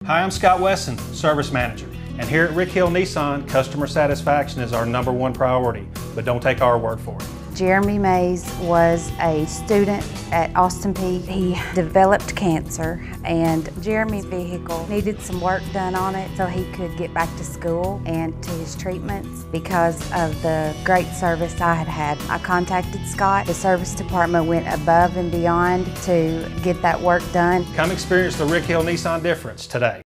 Hi, I'm Scott Wesson, Service Manager, and here at Rick Hill Nissan, customer satisfaction is our #1 priority, but don't take our word for it. Jeremy Mays was a student at Austin Peay. He developed cancer, and Jeremy's vehicle needed some work done on it so he could get back to school and to his treatments. Because of the great service I had had, I contacted Scott. The service department went above and beyond to get that work done. Come experience the Rick Hill Nissan difference today.